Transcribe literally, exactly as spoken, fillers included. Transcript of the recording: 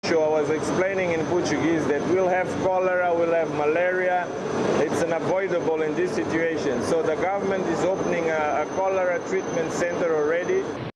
I was explaining in Portuguese that we'll have cholera, we'll have malaria. It's unavoidable in this situation. So the government is opening a, a cholera treatment center already.